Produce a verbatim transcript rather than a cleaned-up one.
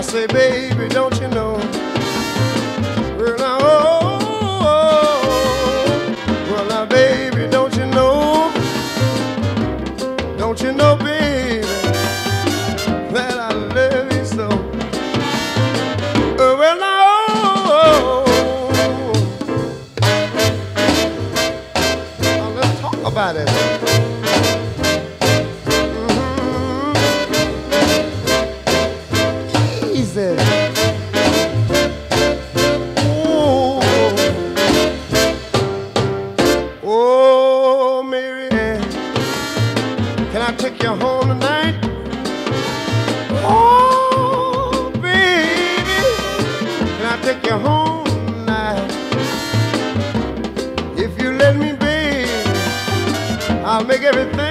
I say, baby, don't you know? Well, now, oh, oh, oh. Well, now, baby, don't you know? Don't you know, baby, that I love you so? Oh, well, now, oh, oh, oh. Now, let's talk about it. Oh, oh, Mary Ann, can I take you home tonight? Oh, baby, can I take you home tonight? If you let me, baby, I'll make everything